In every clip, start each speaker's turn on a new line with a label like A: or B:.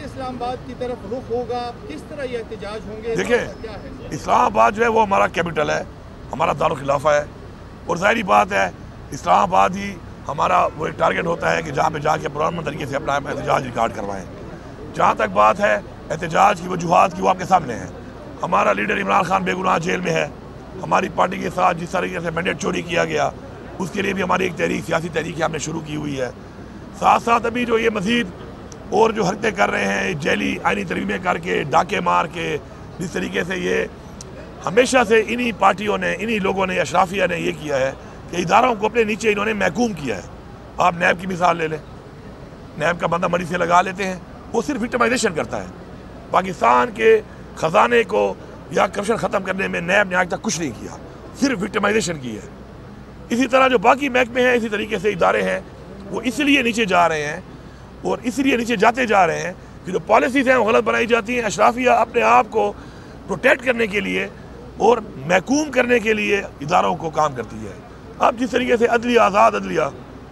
A: इस्लामाबाद की तरफ रुख होगा, किस तरह ये एहतजाज होंगे?
B: देखिए, इस्लामाबाद जो है वो हमारा कैपिटल है, हमारा दारुल खिलाफा है, और जाहिर बात है इस्लामाबाद ही हमारा वो एक टारगेट होता है कि जहाँ पे जाके पुरअमन तरीके से अपना एहतजाज रिकॉर्ड करवाएं। जहाँ तक बात है एहतजाज की वजूहात की, वो आपके सामने है। हमारा लीडर इमरान खान बेगुनाह जेल में है। हमारी पार्टी के साथ जिस तरीके से मैंडेट चोरी किया गया, उसके लिए भी हमारी एक तहरीक, सियासी तहरीक हमने शुरू की हुई है। साथ साथ अभी जो ये मज़ीद और जो हरकतें कर रहे हैं, जैली आइनी तरमीमें करके, डाके मार के, जिस तरीके से ये हमेशा से इन्हीं पार्टियों ने, इन्हीं लोगों ने, अशराफिया ने ये किया है कि इदारों को अपने नीचे इन्होंने महकूम किया है। आप नैब की मिसाल ले लें, नैब का बंदा मरी से लगा लेते हैं, वो सिर्फ विक्टिमाइजेशन करता है। पाकिस्तान के ख़जाने को या करप्शन ख़त्म करने में नैब ने आज तक कुछ नहीं किया, सिर्फ विक्टिमाइजेशन की है। इसी तरह जो बाकी महकमे हैं, इसी तरीके से इदारे हैं, वो इसलिए नीचे जा रहे हैं और इसलिए नीचे जाते जा रहे हैं कि जो पॉलिसीज़ हैं वो गलत बनाई जाती हैं। अशराफिया अपने आप को प्रोटेक्ट करने के लिए और महकूम करने के लिए इदारों को काम करती है। अब जिस तरीके से अदलिया, आज़ाद अदलिया,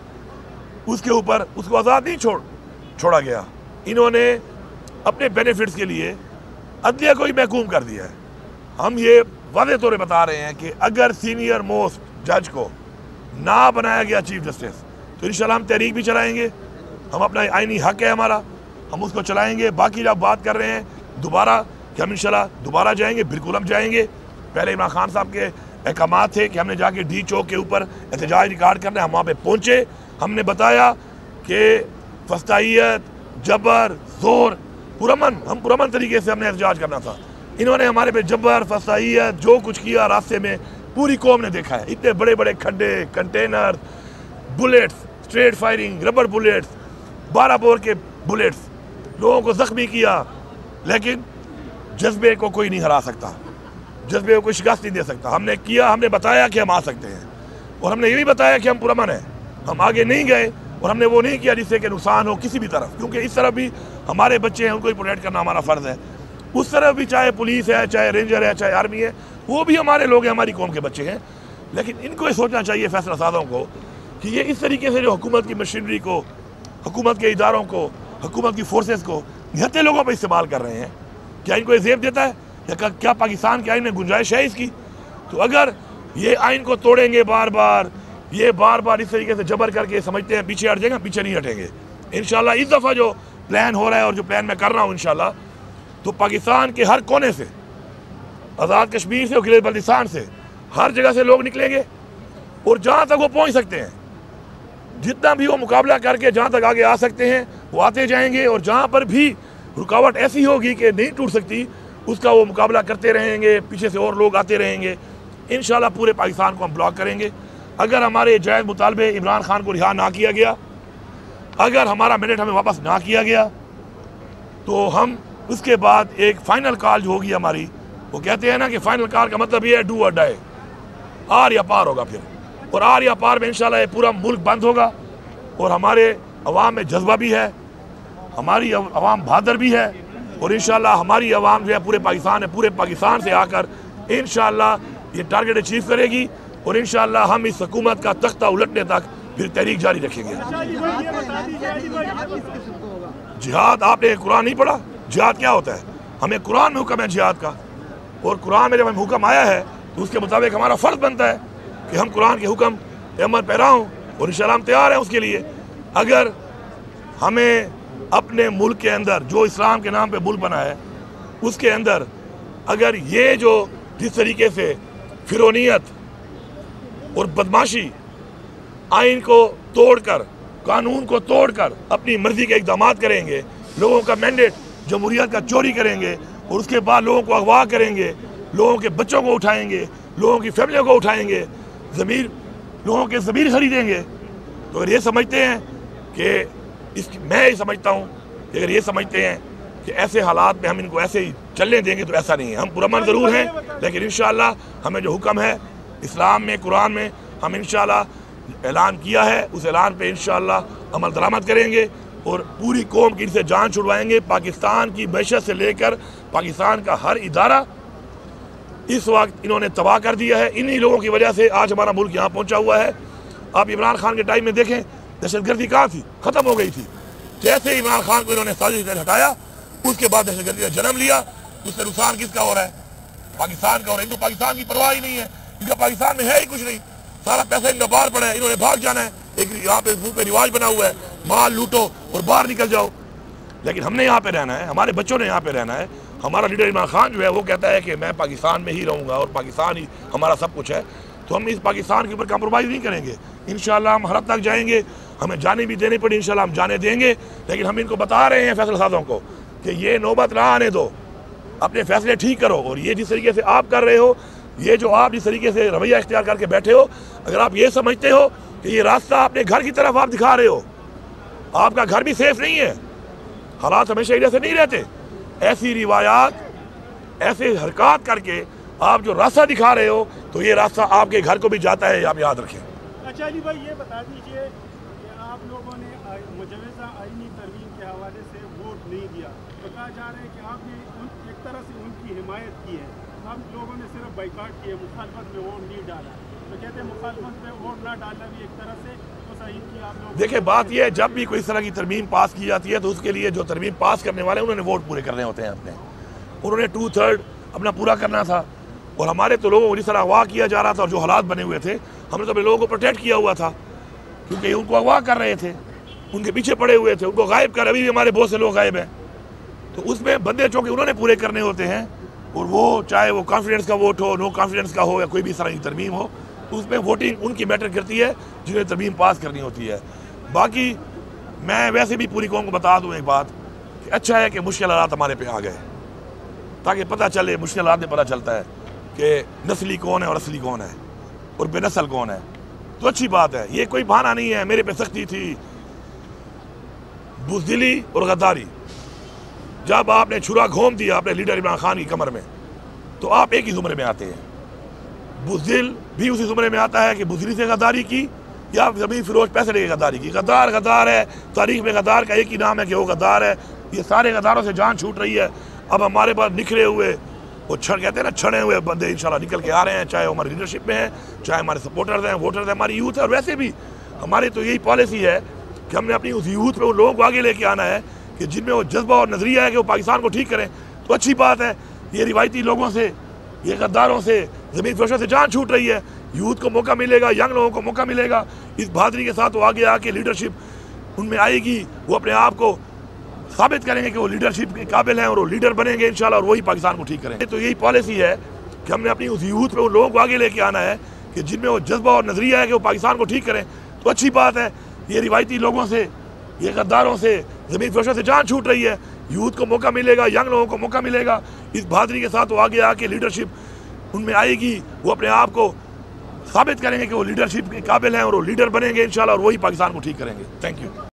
B: उसके ऊपर उसको आज़ाद नहीं छोड़ा गया, इन्होंने अपने बेनिफिट्स के लिए अदलिया को ही महकूम कर दिया है। हम ये वाज़ेह तौर पर बता रहे हैं कि अगर सीनियर मोस्ट जज को ना बनाया गया चीफ जस्टिस, तो इंशाल्लाह हम तहरीक भी चलाएंगे। हम अपना आइनी हक है हमारा, हम उसको चलाएंगे। बाकी जब बात कर रहे हैं दोबारा कि हम इंशाल्लाह दोबारा जाएंगे, बिल्कुल हम जाएंगे। पहले इमरान खान साहब के अहकाम थे कि हमने जाके डी चौक के ऊपर एहतजाज रिकॉर्ड करना है। हम वहाँ पे पहुँचे, हमने बताया कि फस्तायत, जबर, जोर, पुरअमन, हम पुरअमन तरीके से हमने एहतजाज करना था। इन्होंने हमारे पे जबर, फस्तायत, जो कुछ किया रास्ते में पूरी कौम ने देखा है। इतने बड़े बड़े खड्डे, container, bullets, straight firing, rubber bullets, 12 bore के बुलेट्स, लोगों को जख्मी किया। लेकिन जज्बे को कोई नहीं हरा सकता, जज्बे को कोई शिकस्त नहीं दे सकता। हमने किया, हमने बताया कि हम आ सकते हैं, और हमने ये भी बताया कि हम पुरअमन हैं। हम आगे नहीं गए और हमने वो नहीं किया जिससे कि नुकसान हो किसी भी तरफ, क्योंकि इस तरफ भी हमारे बच्चे हैं, उनको भी प्रोटेक्ट करना हमारा फ़र्ज़ है। उस तरफ भी चाहे पुलिस है, चाहे रेंजर है, चाहे आर्मी है, वो भी हमारे लोग हैं, हमारी कौम के बच्चे हैं। लेकिन इनको ये सोचना चाहिए फैसला साज़ों को कि ये इस तरीके से जो हुकूमत की मशीनरी को, हुकूमत के इदारों को, हुकूमत की फोर्सेस को निहत्ते लोगों पर इस्तेमाल कर रहे हैं। क्या इनको ये ज़ेब देता है? या क्या पाकिस्तान के आइन में गुंजाइश है इसकी? तो अगर ये आइन को तोड़ेंगे बार बार, ये बार बार इस तरीके से जबर करके समझते हैं पीछे हट जाएगा, पीछे नहीं हटेंगे इंशाल्लाह। इस दफ़ा जो प्लान हो रहा है और जो प्लान मैं कर रहा हूँ इंशाल्लाह, तो पाकिस्तान के हर कोने से, आज़ाद कश्मीर से और गिलगित बल्तिस्तान से, हर जगह से लोग निकलेंगे और जहाँ तक वो पहुँच सकते हैं, जितना भी वो मुकाबला करके जहाँ तक आगे आ सकते हैं वो आते जाएंगे। और जहाँ पर भी रुकावट ऐसी होगी कि नहीं टूट सकती, उसका वो मुकाबला करते रहेंगे, पीछे से और लोग आते रहेंगे। इंशाल्लाह पूरे पाकिस्तान को हम ब्लॉक करेंगे। अगर हमारे जायज़ मुतालबे इमरान खान को रिहा ना किया गया, अगर हमारा मैंडेट हमें वापस ना किया गया, तो हम उसके बाद एक फ़ाइनल कॉल जो होगी हमारी, वो कहते हैं ना कि फ़ाइनल कॉल का मतलब ये है डू और डाई, आर या पार होगा फिर। और आर या पार में इंशाल्लाह ये पूरा मुल्क बंद होगा। और हमारे अवाम में जज्बा भी है, हमारी अवाम बहादुर भी है, और इंशाल्लाह हमारी अवाम जो है पूरे पाकिस्तान है, पूरे पाकिस्तान से आकर इंशाल्लाह ये टारगेट अचीव करेगी। और इंशाल्लाह हम इस हुकूमत का तख्ता उलटने तक फिर तहरीक जारी रखेंगे। जिहाद, आपने कुरान नहीं पढ़ा? जिहाद क्या होता है? हमें कुरान में हुक्म है जिहाद का, और कुरान में जब हमें हुक्म आया है तो उसके मुताबिक हमारा फ़र्ज बनता है कि हम कुरान के हुक्म अमल पैरा हों, और इंशाल्लाह हम तैयार हैं उसके लिए। अगर हमें अपने मुल्क के अंदर, जो इस्लाम के नाम पे मुल्क बना है, उसके अंदर अगर ये जो जिस तरीके से फिरौनियत और बदमाशी, आइन को तोड़कर, कानून को तोड़कर अपनी मर्जी के इक़दाम करेंगे, लोगों का मैंडेट जमहूरियत का चोरी करेंगे, और उसके बाद लोगों को अगवा करेंगे, लोगों के बच्चों को उठाएंगे, लोगों की फैमिलियों को उठाएंगे, लोगों के ज़मीर खरीदेंगे, तो अगर ये समझते हैं कि मैं ये समझता हूँ कि अगर ये समझते हैं कि ऐसे हालात में हम इनको ऐसे ही चलने देंगे, तो ऐसा नहीं है। हम पुरअमन ज़रूर हैं, लेकिन इंशाल्लाह हमें जो हुक्म है इस्लाम में, कुरान में, हम इंशाल्लाह ऐलान किया है, उस ऐलान पे इंशाल्लाह अमल दरामद करेंगे और पूरी कौम की इनसे जान छुड़वाएंगे। पाकिस्तान की मैशत से लेकर पाकिस्तान का हर इदारा इस वक्त इन्होंने तबाह कर दिया है। इन्हीं लोगों की वजह से आज हमारा मुल्क यहाँ पहुँचा हुआ है। आप इमरान खान के टाइम में देखें, दहशतगर्दी कहाँ थी? ख़त्म हो गई थी। जैसे इमरान खान को इन्होंने साजिश से हटाया, उसके बाद दहशतगर्दी का जन्म लिया। उससे नुकसान किसका हो रहा है? पाकिस्तान का हो रहा है। इनको पाकिस्तान की परवाह ही नहीं है, इनका पाकिस्तान में है ही कुछ नहीं, सारा पैसा इनका बाहर पड़ा है, इन्होंने भाग जाना है। एक यहाँ पे मुंह पे रिवाज बना हुआ है, माल लूटो और बाहर निकल जाओ। लेकिन हमने यहाँ पे रहना है, हमारे बच्चों ने यहाँ पे रहना है। हमारा लीडर इमरान खान जो है वो कहता है कि मैं पाकिस्तान में ही रहूँगा और पाकिस्तान ही हमारा सब कुछ है। तो हम इस पाकिस्तान के ऊपर कॉम्प्रोमाइज़ नहीं करेंगे। इंशाल्लाह हम हद तक जाएंगे, हमें जाने भी देनी पड़ी इंशाल्लाह हम जाने देंगे। लेकिन हम इनको बता रहे हैं फैसला साजों को कि ये नौबत ना आने दो, अपने फैसले ठीक करो। और ये जिस तरीके से आप कर रहे हो, ये जो आप जिस तरीके से रवैया इख्तियार करके बैठे हो, अगर आप ये समझते हो कि ये रास्ता अपने घर की तरफ आप दिखा रहे हो, आपका घर भी सेफ नहीं है। हालात हमेशा इधर से नहीं रहते। ऐसी रिवायात, ऐसे हरकत करके आप जो रास्ता दिखा रहे हो, तो ये रास्ता आपके घर को भी जाता है, आप याद रखें।
C: अच्छा अली भाई, ये बता दीजिए कि आप लोगों ने मुजवज़ा आईनी तरमीम के हवाले से वोट नहीं दिया, तो कहा जा रहा है कि आपने एक तरह से उनकी हिमायत की है। हम लोगों ने सिर्फ बाइकाट किया, मुखालफत में वोट नहीं डाला। तो कहते हैं मुखालफत में वोट ना डालना भी एक तरह से तो सही की आप लोग।
B: देखिए बात यह है, जब भी कोई इस तरह की तरमीम पास की जाती है तो उसके लिए जो तरमीम पास करने वाले हैं उन्होंने वोट पूरे करने होते हैं अपने। उन्होंने 2/3 अपना पूरा करना था। और हमारे तो लोगों को जिस तरह अगवा किया जा रहा था और जो हालात बने हुए थे, हमने तो अपने लोगों को प्रोटेक्ट किया हुआ था, क्योंकि उनको अगवा कर रहे थे, उनके पीछे पड़े हुए थे, उनको गायब कर। अभी भी हमारे बहुत से लोग गायब हैं। तो उसमें बंदे चौके उन्होंने पूरे करने होते हैं। और वो चाहे वो कॉन्फिडेंस का वोट हो, नो कॉन्फिडेंस का हो, या कोई भी इस तरह की तरमीम हो, तो उसमें वोटिंग उनकी मैटर करती है जिन्हें तरमीम पास करनी होती है। बाकी मैं वैसे भी पूरी कौम को बता दूँ एक बात कि अच्छा है कि मुश्किल हालात हमारे पे आ गए, ताकि पता चले, मुश्किल हालात में पता चलता है कि नस्ली कौन है और असली कौन है और बेनस्ल कौन है। तो अच्छी बात है, ये कोई बहाना नहीं है। मेरे पे सख्ती थी, बुज़दिली और गद्दारी। जब आपने छुरा घोंप दिया अपने लीडर इमरान खान की कमर में, तो आप एक ही जुमरे में आते हैं। बुज़दिल भी उसी जुमरे में आता है कि बुज़दिली से गद्दारी की या ज़मीन फिरोज पैसे लेके गद्दारी की। गद्दार गद्दार है, तारीख में गद्दार का एक ही नाम है कि वो गद्दार है। ये सारे गद्दारों से जान छूट रही है। अब हमारे पास निखरे हुए, वो कहते हैं ना, छड़े हुए बंदे इंशाल्लाह निकल के आ रहे हैं, चाहे वो हमारी लीडरशिप में है, चाहे हमारे सपोर्टर्स हैं, वोटर्स हैं, हमारी यूथ है। और वैसे भी हमारी तो यही पॉलिसी है कि हमने अपनी उस यूथ पे उन लोगों को आगे लेके आना है कि जिनमें वो जज्बा और नज़रिया है कि वो पाकिस्तान को ठीक करें। तो अच्छी बात है, ये रिवायती लोगों से, ये गद्दारों से, ज़मीन फरोशों से जान छूट रही है। यूथ को मौका मिलेगा, यंग लोगों को मौका मिलेगा। इस बहादुरी के साथ वो आगे आके लीडरशिप उनमें आएगी, वो अपने आप को साबित करेंगे कि वो लीडरशिप के काबिल हैं और वो लीडर बनेंगे इंशाल्लाह, और वही पाकिस्तान को ठीक करेंगे। तो यही पॉलिसी है कि हमने अपनी उस यूथ पे उन लोगों को आगे लेके आना है कि जिनमें वो जज्बा और नज़रिया है कि वो पाकिस्तान को ठीक करें। तो अच्छी बात है, ये रिवायती लोगों से, ये गद्दारों से, ज़मीन फरोशों से जान छूट रही है। यूथ को मौका मिलेगा, यंग लोगों को मौका मिलेगा। इस बहादुरी के साथ वो आगे आके लीडरशिप उनमें आएगी, वो अपने आप को साबित करेंगे कि वो लीडरशिप के काबिल हैं और वो लीडर बनेंगे इंशाल्लाह, और वही पाकिस्तान को ठीक करेंगे। Thank you.